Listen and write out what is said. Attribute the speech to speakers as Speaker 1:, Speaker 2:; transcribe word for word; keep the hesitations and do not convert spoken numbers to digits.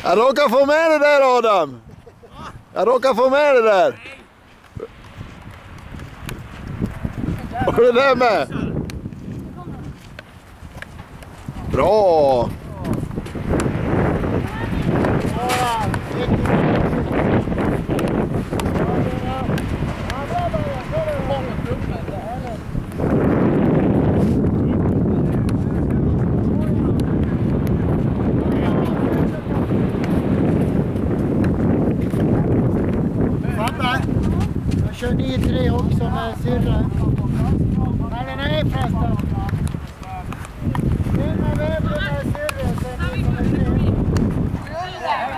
Speaker 1: Jag råkar få med det där, Adam. Jag råkar få med det där. Och det där med. Bra.
Speaker 2: Jag kör nio tre också med syrra. Nej, nej förresten. Det är med vävlig med syrra.